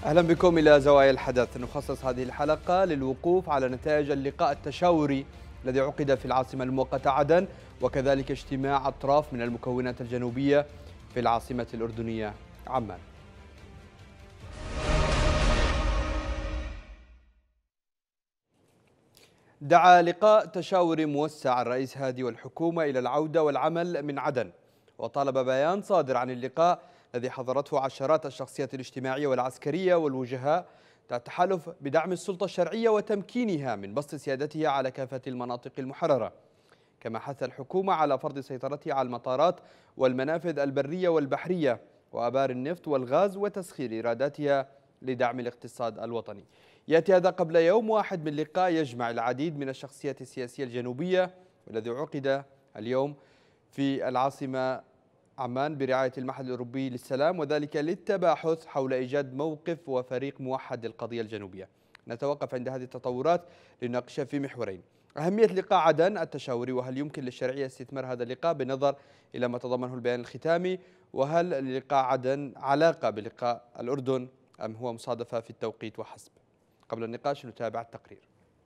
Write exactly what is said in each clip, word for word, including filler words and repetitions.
أهلا بكم إلى زوايا الحدث. نخصص هذه الحلقة للوقوف على نتائج اللقاء التشاوري الذي عقد في العاصمة المؤقتة عدن، وكذلك اجتماع أطراف من المكونات الجنوبية في العاصمة الأردنية عمان. دعا لقاء تشاوري موسع الرئيس هادي والحكومة إلى العودة والعمل من عدن، وطالب بيان صادر عن اللقاء الذي حضرته عشرات الشخصيات الاجتماعية والعسكرية والوجهاء التحالف بدعم السلطة الشرعية وتمكينها من بسط سيادتها على كافة المناطق المحررة، كما حث الحكومة على فرض سيطرتها على المطارات والمنافذ البرية والبحرية وآبار النفط والغاز وتسخير إيراداتها لدعم الاقتصاد الوطني. يأتي هذا قبل يوم واحد من لقاء يجمع العديد من الشخصيات السياسية الجنوبية والذي عقد اليوم في العاصمة عمان برعاية المعهد الأوروبي للسلام، وذلك للتباحث حول إيجاد موقف وفريق موحد للقضية الجنوبية. نتوقف عند هذه التطورات لنناقشها في محورين: أهمية لقاء عدن التشاوري، وهل يمكن للشرعية استثمار هذا اللقاء بالنظر إلى ما تضمنه البيان الختامي، وهل لقاء عدن علاقة بلقاء الأردن أم هو مصادفة في التوقيت وحسب؟ قبل النقاش نتابع التقرير.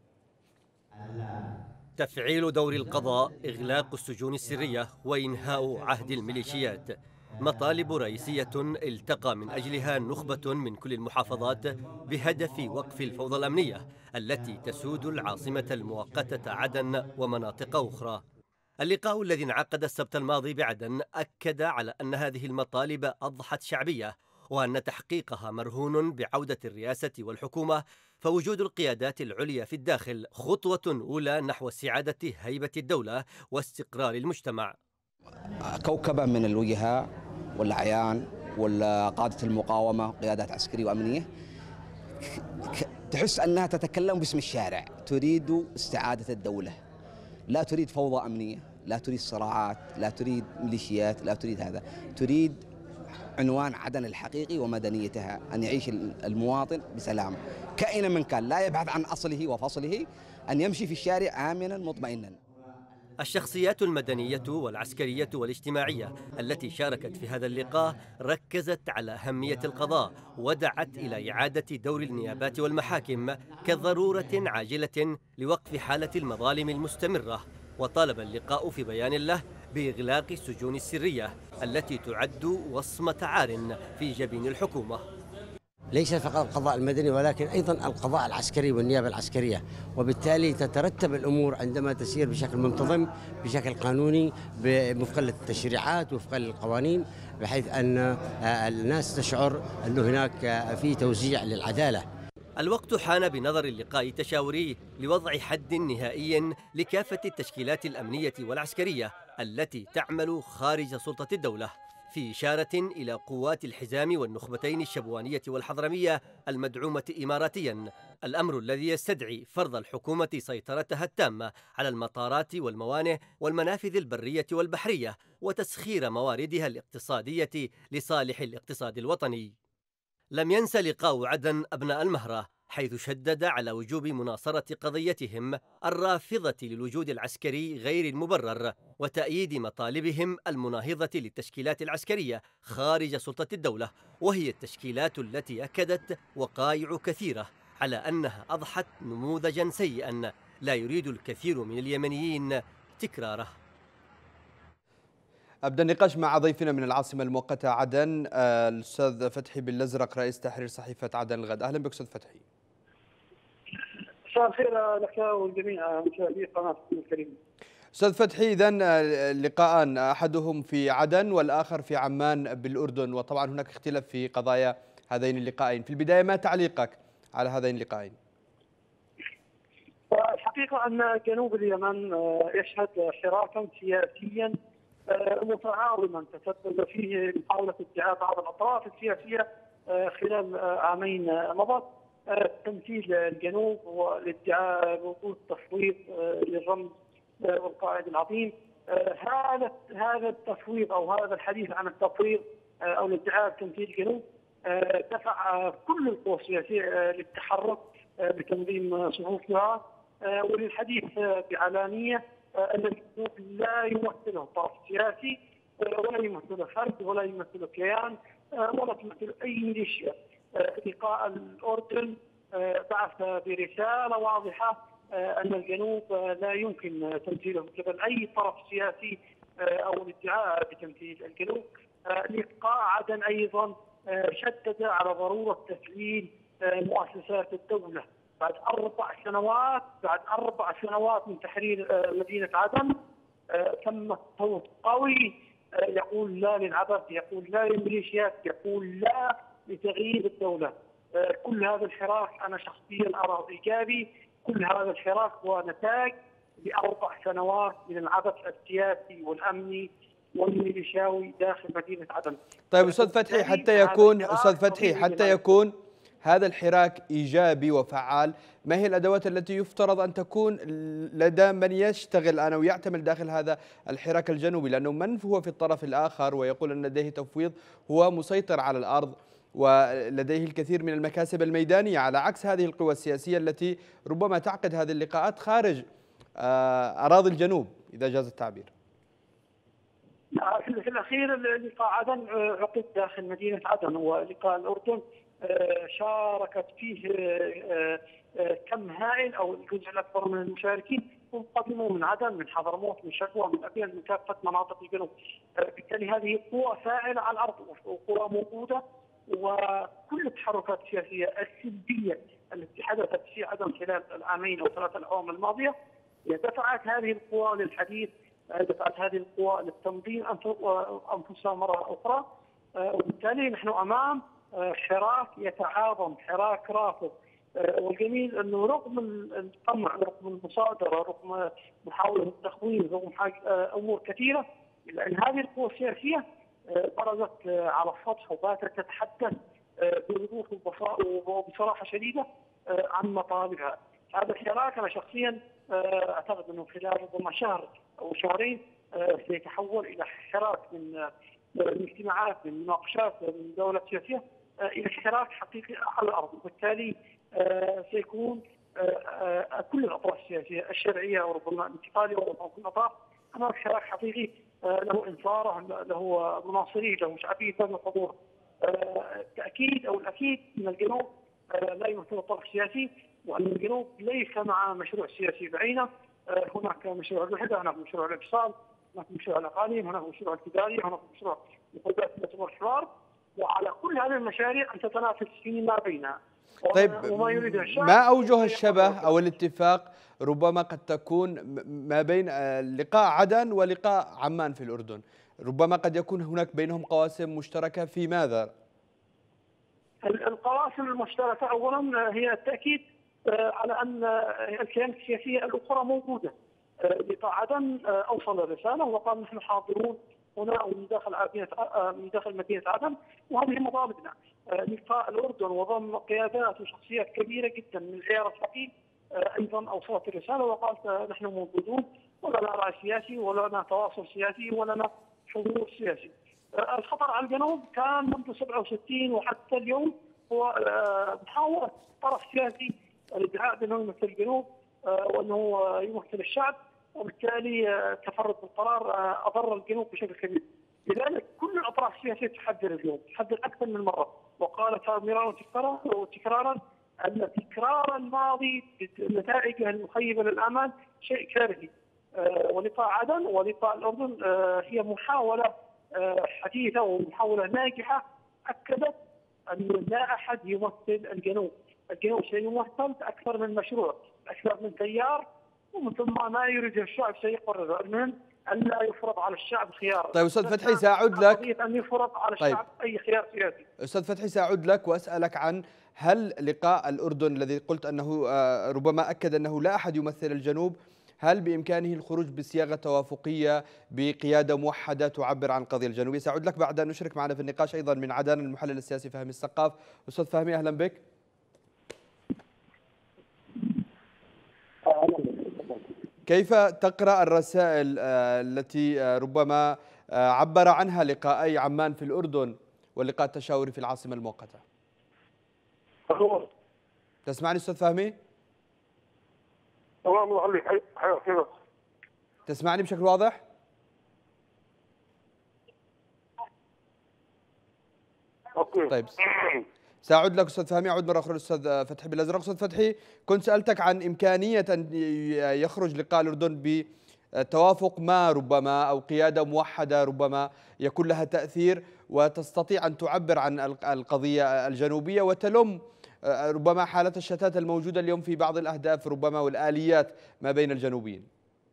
تفعيل دور القضاء، إغلاق السجون السرية وإنهاء عهد الميليشيات، مطالب رئيسية التقى من أجلها نخبة من كل المحافظات بهدف وقف الفوضى الأمنية التي تسود العاصمة المؤقتة عدن ومناطق أخرى. اللقاء الذي انعقد السبت الماضي بعدن أكد على أن هذه المطالب أضحت شعبية، وأن تحقيقها مرهون بعودة الرئاسة والحكومة، فوجود القيادات العليا في الداخل خطوة أولى نحو استعادة هيبة الدولة واستقرار المجتمع. كوكبة من الوجهاء والأعيان وقادة المقاومة، قيادات عسكرية وأمنية، تحس أنها تتكلم باسم الشارع، تريد استعادة الدولة، لا تريد فوضى أمنية، لا تريد صراعات، لا تريد ميليشيات، لا تريد هذا، تريد عنوان عدن الحقيقي ومدنيتها، أن يعيش المواطن بسلام كائنا من كان، لا يبحث عن أصله وفصله، أن يمشي في الشارع آمنا مطمئنا. الشخصيات المدنية والعسكرية والاجتماعية التي شاركت في هذا اللقاء ركزت على أهمية القضاء ودعت إلى إعادة دور النيابات والمحاكم كضرورة عاجلة لوقف حالة المظالم المستمرة. وطالب اللقاء في بيان له بإغلاق السجون السرية التي تعد وصمة عار في جبين الحكومة. ليس فقط القضاء المدني ولكن أيضا القضاء العسكري والنيابة العسكرية، وبالتالي تترتب الأمور عندما تسير بشكل منتظم بشكل قانوني وفقا للتشريعات وفقا للقوانين، بحيث أن الناس تشعر أن هناك في توزيع للعدالة. الوقت حان بنظر اللقاء التشاوري لوضع حد نهائي لكافة التشكيلات الأمنية والعسكرية التي تعمل خارج سلطة الدولة، في إشارة إلى قوات الحزام والنخبتين الشبوانية والحضرمية المدعومة إماراتيا، الأمر الذي يستدعي فرض الحكومة سيطرتها التامة على المطارات والموانئ والمنافذ البرية والبحرية وتسخير مواردها الاقتصادية لصالح الاقتصاد الوطني. لم ينس لقاء عدن أبناء المهرة، حيث شدد على وجوب مناصرة قضيتهم الرافضة للوجود العسكري غير المبرر وتأييد مطالبهم المناهضة للتشكيلات العسكرية خارج سلطة الدولة، وهي التشكيلات التي أكدت وقائع كثيرة على أنها أضحت نموذجا سيئا لا يريد الكثير من اليمنيين تكراره. أبدأ النقاش مع ضيفنا من العاصمة المؤقتة عدن الأستاذ فتحي بالأزرق، رئيس تحرير صحيفة عدن الغد. أهلا بك أستاذ فتحي. مساء الخير لك والجميع مشاهدي قناة الكريم. أستاذ فتحي، إذن اللقاءان أحدهم في عدن والآخر في عمان بالأردن، وطبعا هناك اختلاف في قضايا هذين اللقاءين. في البداية ما تعليقك على هذين اللقاءين؟ الحقيقة أن جنوب اليمن يشهد حراكا سياسيا متعاظما تسبب فيه محاولة ادعاء بعض الأطراف السياسية خلال عامين مضت تمثيل الجنوب والادعاء بوجود تفويض للرمز والقائد العظيم. هذا هذا التفويض او هذا الحديث عن التفويض او الادعاء بتمثيل الجنوب دفع كل القوى السياسيه للتحرك بتنظيم صفوفها وللحديث بعلانيه ان الجنوب لا يمثله طرف سياسي ولا يمثله فرد ولا يمثله كيان ولا تمثله اي ميليشيا. لقاء الأردن بعث برسالة واضحة أن الجنوب لا يمكن تمثيله من قبل أي طرف سياسي أو الادعاء بتمثيل الجنوب. لقاء عدن أيضا شدد على ضرورة تسليم مؤسسات الدولة بعد أربع سنوات بعد أربع سنوات من تحرير مدينة عدن. تم صوت قوي يقول لا للعبث، يقول لا للميليشيات، يقول لا لتغيير الدولة. كل هذا الحراك أنا شخصيا أراه إيجابي. كل هذا الحراك هو نتاج لأربع سنوات من العبث السياسي والأمني والميليشياوي داخل مدينة عدن. طيب أستاذ فتحي، حتى يكون أستاذ فتحي حتى يكون هذا الحراك إيجابي وفعال، ما هي الأدوات التي يفترض أن تكون لدى من يشتغل الآن أو يعتمل داخل هذا الحراك الجنوبي؟ لأنه من هو في الطرف الآخر ويقول أن لديه تفويض هو مسيطر على الأرض ولديه الكثير من المكاسب الميدانية، على عكس هذه القوى السياسية التي ربما تعقد هذه اللقاءات خارج أراضي الجنوب إذا جاز التعبير. في الأخير لقاء عدن عقد داخل مدينة عدن، ولقاء الأردن شاركت فيه كم هائل أو الجزء الأكبر من المشاركين هم قدموا من عدن، من حضرموت، من شكوى، من أبيض، من كافة مناطق الجنوب. بالتالي هذه قوى فاعلة على الأرض وقوى موجودة، وكل التحركات السياسية السلبية التي حدثت في عدن خلال العامين أو ثلاث الأعوام الماضية دفعت هذه القوى للحديث، دفعت هذه القوى للتنظيم أنفسها مرة أخرى. وبالتالي نحن أمام حراك يتعاظم، حراك رافض. والجميل أنه رغم القمع، رغم المصادرة، رغم محاولة التخوين، رغم أمور كثيرة، إلا أن هذه القوى السياسية برزت على السطح وباتت تتحدث بوضوح وبصراحة شديدة عن مطالبها. هذا الحراك أنا شخصيا أعتقد أنه خلال ربما شهر أو شهرين سيتحول إلى حراك من من اجتماعات، من مناقشات، من دولة سياسية إلى حراك حقيقي على الأرض. وبالتالي سيكون كل الأطراف السياسية الشرعية وربما الانتقالية وربما كل الأطراف أمام حراك حقيقي له انصاره، له مناصريه، له شعبيته، له حضور. التأكيد أو الأكيد أن الجنوب لا يمثل الطرف السياسي، وأن الجنوب ليس مع مشروع سياسي بعينه. هناك مشروع الوحدة، هناك مشروع الانفصال، هناك مشروع الأقاليم، هناك مشروع الفدرالية، هناك مشروع مقدسات الأسبوع الحوار، وعلى كل هذه المشاريع أن تتنافس فيما بينها. طيب ما أوجه الشبه أو الاتفاق ربما قد تكون ما بين لقاء عدن ولقاء عمان في الأردن؟ ربما قد يكون هناك بينهم قواسم مشتركة في ماذا؟ القواسم المشتركة أولا هي التأكيد على أن الكيانات السياسية الأخرى موجودة. لقاء عدن أوصل الرسالة وقال نحن حاضرون هنا من داخل من داخل مدينة عدن وهذه مطالبنا. لقاء الأردن وضم قيادات وشخصيات كبيرة جدا من العيار الثقيل أيضا أوصلت الرسالة وقالت نحن موجودون ولا لنا رأي سياسي ولا لنا تواصل سياسي ولا لنا حضور سياسي. الخطر على الجنوب كان منذ سبعة وستين وحتى اليوم هو محاولة طرف سياسي الادعاء بأنه يمثل الجنوب وأنه يمثل الشعب، وبالتالي تفرد بالقرار أضر الجنوب بشكل كبير. لذلك كل الأطراف السياسية تحذر اليوم، تحذر أكثر من مرة، وقالت مرارا وتكرارا أن تكرار الماضي بنتائجه المخيبة للآمال شيء كارثي. ولقاء عدن ولقاء الأردن هي محاولة حديثة ومحاولة ناجحة أكدت أن لا أحد يمثل الجنوب. الجنوب سيمثل أكثر من مشروع، أكثر من تيار، ومن ثم ما يريد الشعب سيقرر. المهم أن لا يفرض على الشعب خيار. طيب أستاذ فتحي سأعود لك. أن يفرض على طيب. الشعب أي خيار سياسي. أستاذ فتحي سأعود لك وأسألك عن هل لقاء الأردن الذي قلت أنه ربما أكد أنه لا أحد يمثل الجنوب، هل بإمكانه الخروج بصياغة توافقية بقيادة موحدة تعبر عن القضية الجنوبية؟ سأعود لك بعد أن نشرك معنا في النقاش أيضا من عدن المحلل السياسي فهمي السقاف. أستاذ فهمي أهلا بك. كيف تقرأ الرسائل التي ربما عبر عنها لقاءي عمان في الأردن واللقاء التشاوري في العاصمة المؤقتة؟ تسمعني أستاذ فهمي؟ تسمعني بشكل واضح؟ طيب سأعود لك أستاذ فهمي، أعود مرة أخرى للأستاذ فتحي بالأزرق. أستاذ فتحي، كنت سألتك عن إمكانية أن يخرج لقاء الأردن بتوافق ما ربما أو قيادة موحدة ربما يكون لها تأثير وتستطيع أن تعبر عن القضية الجنوبية وتلم ربما حالة الشتات الموجودة اليوم في بعض الأهداف ربما والآليات ما بين الجنوبيين.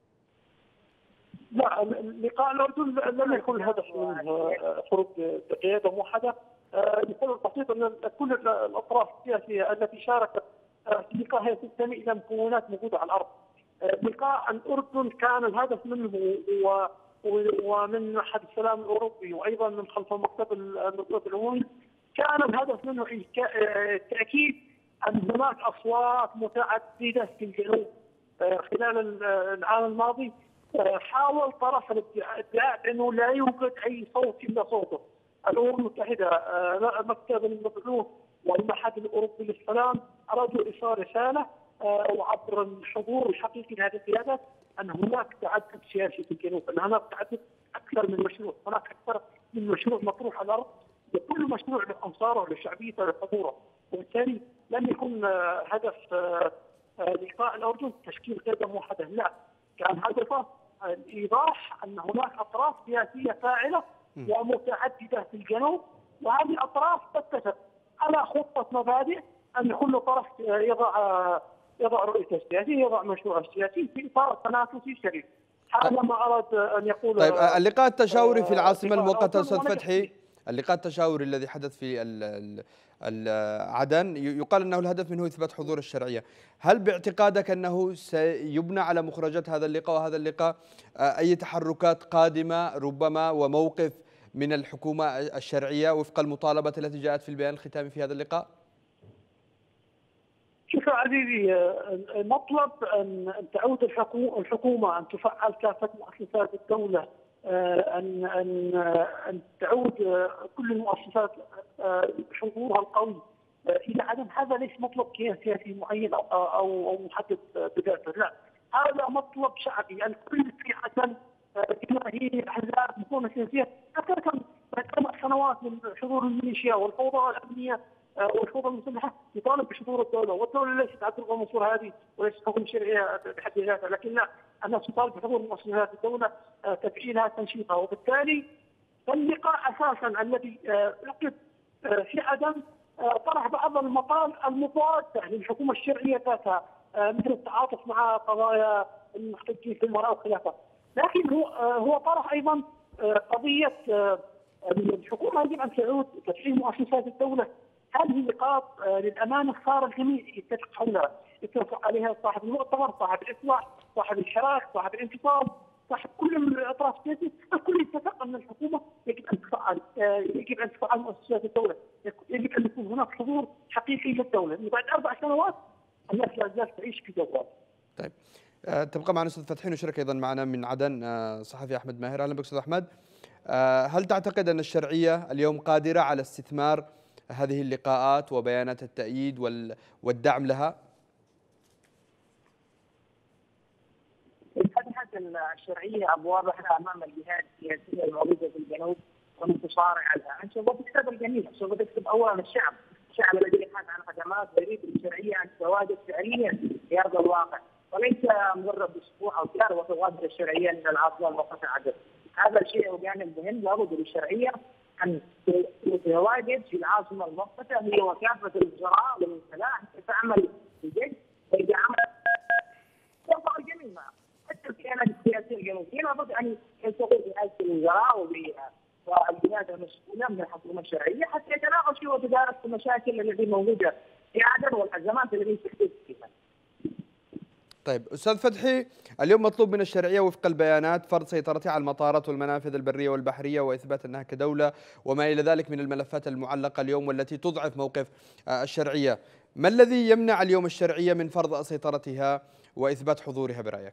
لا، لقاء الأردن لم يكن الهدف منه خروج بقيادة موحدة. بسبب البسيط أن كل الأطراف السياسية التي شاركت في اللقاء هي تنتمي إلى مكونات موجودة على الأرض. لقاء الأردن كان الهدف منه ومن معهد السلام الأوروبي وأيضا من خلف مكتب المسؤولية العمومية كان الهدف منه التأكيد أن هناك أصوات متعددة في الجنوب. خلال العام الماضي حاول طرف الادعاء بأنه لا يوجد أي صوت إلا صوته. الأمم المتحدة، مكتب المبعوث والمعهد الأوروبي للسلام أرادوا إرسال رسالة وعبر الحضور الحقيقي لهذه القيادات أن هناك تعدد سياسي في الجنوب، أن هناك تعدد أكثر من مشروع، هناك أكثر من مشروع مطروح على الأرض، وكل مشروع له أنصاره له شعبيته له حضوره، وبالتالي لم يكن هدف لقاء الأردن تشكيل قيادة موحدة، لا، كان هدفه الإيضاح أن هناك أطراف سياسية فاعلة ومتعددة في الجنوب، وهذه الأطراف تتفق على خطة مبادئ أن كل طرف يضع يضع رؤيته السياسية، يضع مشروعه السياسي في إطار تنافسي شريف. هذا ما أراد أن يقول. طيب، اللقاء التشاوري في العاصمة المؤقتة أستاذ فتحي، اللقاء التشاوري الذي حدث في عدن يقال أنه الهدف منه إثبات حضور الشرعية. هل باعتقادك أنه سيبنى على مخرجات هذا اللقاء وهذا اللقاء أي تحركات قادمة ربما وموقف من الحكومة الشرعية وفق المطالبة التي جاءت في البيان الختامي في هذا اللقاء؟ شوف عزيزي، مطلب أن تعود الحكومة أن تفعل كافة مؤسسات الدولة، أن أن أن تعود كل المؤسسات حضورها القوي إلى عدم. هذا ليس مطلب كيان سياسي معين أو أو محدد بذاته، لا، هذا مطلب شعبي. الكل في عدن جماهير أحزاب مكونة سياسية تتركم سبع سنوات من حضور الميليشيا والفوضى الأمنية والفوضى المسلحة يطالب بحضور الدولة، والدولة ليست عبد الله منصور هذه وليست حكم شرعية بحد ذاتها، لكن لا، الناس تطالب بحضور مؤسسات الدولة تفعيلها تنشيطها. وبالتالي اللقاء أساسا الذي عقد في عدن طرح بعض المقال المضادة للحكومة الشرعية ذاتها، مثل التعاطف مع قضايا المحتجين في المرأة وخلافه، لكن هو هو طرح أيضا قضية الحكومة يجب أن تعود تفعيل مؤسسات الدولة. هذه نقاط للأمانة صار الجميع يتفق حولها، يتفق عليها صاحب المؤتمر، صاحب الإصلاح، صاحب الحراك، صاحب الانتصار، صاحب كل الأطراف السياسية، الكل يتفق أن الحكومة يجب أن تفعل يجب أن تفعل مؤسسات الدولة، يجب أن يكون هناك حضور حقيقي للدولة. بعد أربع سنوات الناس لا زالت تعيش في دوام. طيب، تبقى معنا أستاذ فتحي، نشارك أيضا معنا من عدن صحفي أحمد ماهر. أهلا بك أستاذ أحمد. هل تعتقد أن الشرعية اليوم قادرة على استثمار هذه اللقاءات وبيانات التأييد والدعم لها؟ فتحت الشرعية أبوابها أمام الجهات السياسية الموجودة في الجنوب والمتصارعة الآن، سوف تكسب الجميع، سوف تكسب أولا الشعب، الشعب الذي يبحث عن خدمات ويريد الشرعية أن تتواجد فعليا في أرض الواقع، وليس مجرد أسبوع أو شهر وتغادر الشرعية من العاصمة المؤقتة عدن. هذا الشيء وجانب مهم، لابد للشرعية أن تتواجد في العاصمة المؤقتة هي وكافة الوزراء والوكلاء حتى تعمل بجد، وإذا عملت ينفع الجميع معه، حتى الكيانات السياسية الجنوبية لابد أن يلتقوا بهذه الوزراء والجهات المسؤولة من الحكومة الشرعية حتى يتناقشوا وتدارسوا المشاكل التي موجودة في عدن والأزمات التي تحدث فيها. طيب أستاذ فتحي، اليوم مطلوب من الشرعية وفق البيانات فرض سيطرتها على المطارات والمنافذ البرية والبحرية وإثبات أنها كدولة وما إلى ذلك من الملفات المعلقة اليوم والتي تضعف موقف الشرعية. ما الذي يمنع اليوم الشرعية من فرض سيطرتها وإثبات حضورها برأيك؟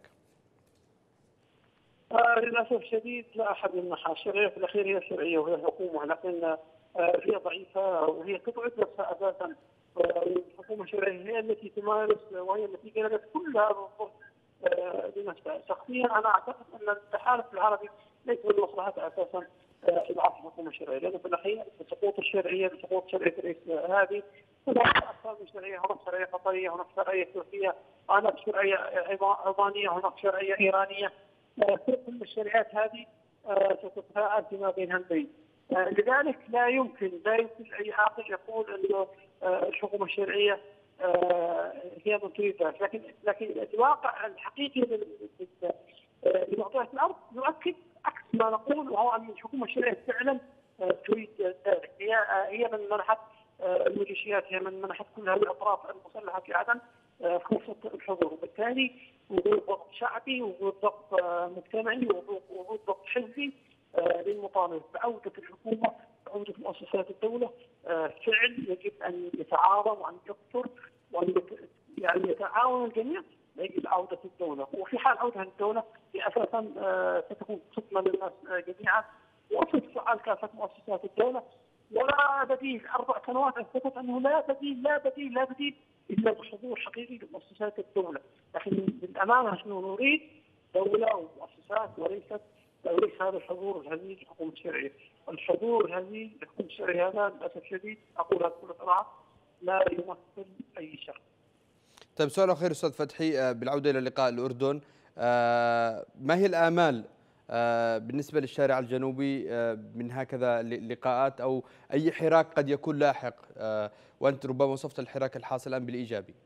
آه للأسف الشديد لا أحد يمنعها. الشرعية في الأخير هي شرعية وهي حكومة، لكن آه هي ضعيفة وهي تبعد نفسها أساسا. الحكومة الشرعية هي التي تمارس وهي التي جلبت كل هذا الضغط بنفسها. شخصيا أنا أعتقد أن التحالف العربي ليس من مصلحتها أساسا اضعاف الحكومه الشرعيه، لانه في الاخير بسقوط الشرعيه بسقوط شرعيه الرئيس هذه هناك اكثر من شرعيه، هناك شرعيه قطريه، هناك شرعيه تركيه، هناك شرعيه عظانيه، هناك شرعيه ايرانيه. كل الشرعيات هذه ستتفاعل فيما بينها البين. لذلك لا يمكن لا يمكن اي عاقل يقول انه الحكومه الشرعيه هي من تريد ذلك، لكن لكن الواقع الحقيقي لمعطيات الارض يؤكد عكس ما نقول، وهو ان الحكومه الشرعيه فعلا تريد ذلك. هي هي من منحت الميليشيات، هي من منحت كل هذه الاطراف المسلحه في عدن فرصه الحضور، وبالتالي وجود ضغط شعبي، وجود ضغط مجتمعي، وجود ضغط حزبي للمطالبه بعوده الحكومه، بعوده مؤسسات الدوله. فعل يجب ان يتعاون وان يكثر وان يعني يتعاون الجميع لاجل عوده الدوله، وفي حال عوده الدوله هي اساسا ستكون صدمه للناس جميعا، وستفعل كافه مؤسسات الدوله، ولا بديل. اربع سنوات اثبتت انه لا بديل لا بديل لا بديل الا بحضور حقيقي لمؤسسات الدوله، لكن بالامانه نحن نريد دوله ومؤسسات وليست وليس هذا الحضور الهزيل للحكومه الشرعيه. الحضور الهزيل للحكومه الشرعيه هذا للاسف الشديد اقولها بكل صراحه لا يمثل اي شخص. طيب سؤال اخير استاذ فتحي، بالعوده الى لقاء الاردن، ما هي الامال بالنسبه للشارع الجنوبي من هكذا لقاءات او اي حراك قد يكون لاحق، وانت ربما وصفت الحراك الحاصل الان بالايجابي؟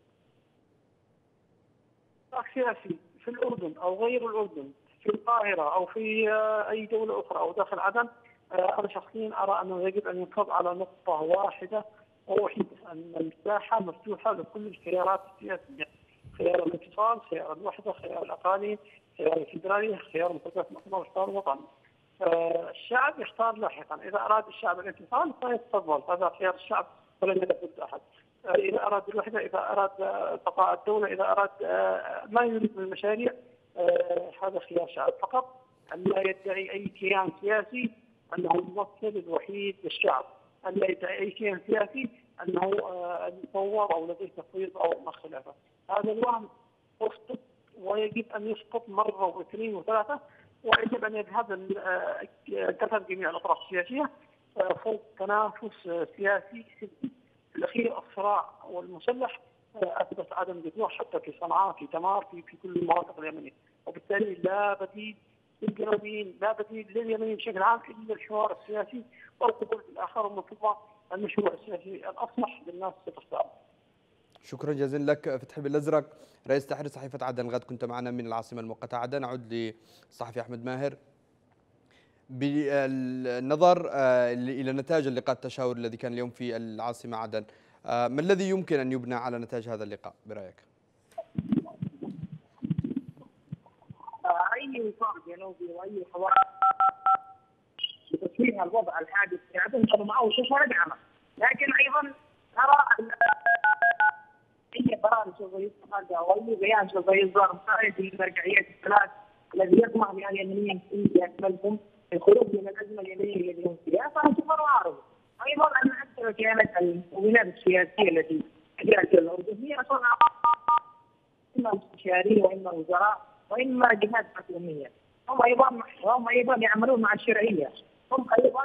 حراك سياسي في الاردن او غير الاردن، في القاهره او في اي دوله اخرى او داخل عدن، انا شخصيا ارى انه يجب ان ينصب على نقطه واحده ووحيده، ان المساحه مفتوحه لكل الخيارات السياسيه، خيار الانفصال، خيار الوحده، خيار الاقاليم، خيار الفدراليه، خيار مؤسسات مؤتمر الشعب الوطني. الشعب يختار لاحقا، اذا اراد الشعب الانفصال فيتفضل، هذا خيار الشعب ولن يلبد احد. اذا اراد الوحده، اذا اراد بقاء الدوله، اذا اراد ما يريد من المشاريع، هذا خيار الشعب فقط. ان لا يدعي اي كيان سياسي انه الممثل الوحيد للشعب، ان لا يدعي اي كيان سياسي انه مفوض او لديه تفويض او ما خلافه. هذا الوهم يسقط، ويجب ان يسقط مره واثنين وثلاثه، ويجب ان يذهب تذهب جميع الاطراف السياسيه فوق تنافس سياسي سلمي. في الاخير الصراع والمسلح اثبت عدم جذور حتى في صنعاء، في تمار، في في كل المناطق اليمنيه، وبالتالي لا بديل للجنوبيين، لا بديل لليمنيين بشكل عام الا الحوار السياسي والقبول بالاخر، ومن ثم المشروع السياسي الاصلح للناس ستختار. شكرا جزيلا لك فتحي بالازرق، رئيس تحرير صحيفه عدن الغد، كنت معنا من العاصمه المؤقته عدن. اعود للصحفي احمد ماهر. بالنظر الى نتائج اللقاء التشاوري الذي كان اليوم في العاصمه عدن، ما الذي يمكن ان يبنى على نتائج هذا اللقاء برايك؟ اي وفاق جنوبي واي حوار لتسويق الوضع الحادث في عدن كانوا معه شفره دعمه، لكن ايضا ترى ان اي قرار سوف يتخذ او اي بيان سوف يصدر مساعد للمرجعيات الثلاث الذي يطمح بها اليمنيين في اكملهم الخروج من الازمه اليمنيه التي هم فيها، فهو سوبر معارضه. ايضا ان اكثر كانت المؤمنات السياسيه التي جاءت الى الاردن هي صنع اما مستشارين واما وزراء واما جهات حكوميه، هم ايضا هم ايضا يعملون مع الشرعيه، هم ايضا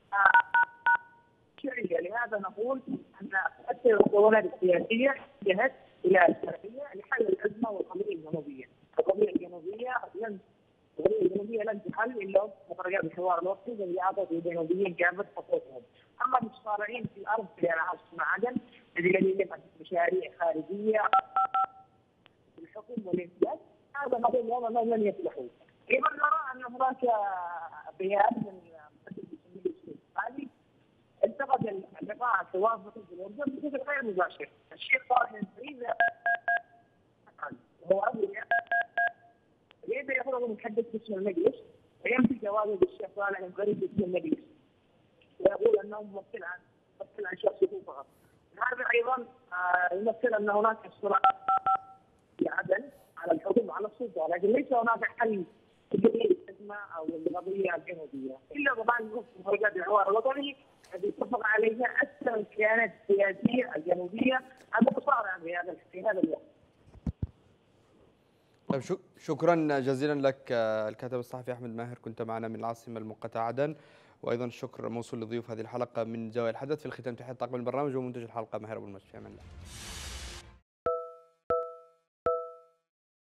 شرعيه. لهذا نقول ان تؤثر القوانين السياسيه جهت الى الشرعيه لحل الازمه والقضيه الجنوبيه. القضيه الجنوبيه لن القضيه الجنوبيه لن تحل الا بطريقه الحوار الوطني الذي اعطت الجنوبيين كافه حقوقهم. اما المصارعين في الارض في العاصمه عدن الذين يجب مشاريع خارجيه الحكم والامتياز، هذا نقول والله لن يفلحوا. ايضا نرى ان هناك بيان من هذه انتقد اللقاء التوافقي في الاردن بشكل غير مباشر. الشيخ صالح الفريد هو ابو ليس يفرض متحدث باسم المجلس ويمسك جوابه بالشيخ صالح الفريد باسم المجلس، ويقول انه ممثل عن ممثل عن شخصيته فقط. هذا ايضا يمثل ان هناك صراع في عدن على الحكم وعلى السلطه، لكن ليس هناك حل لقضيه الازمه او القضيه الجنوبيه الا طبعا مخرجات الحوار الوطني الذي اتفق عليها اكثر الكيانات السياسيه الجنوبيه المتصارعه في هذا في هذا الوقت. طيب شكرا جزيلا لك الكاتب الصحفي احمد ماهر، كنت معنا من العاصمه المؤقته عدن. وأيضا الشكر موصول لضيوف هذه الحلقة من زوايا الحدث. في الختام تحية طاقم البرنامج ومنتج الحلقة ماهر أبو المجد. في أمان الله.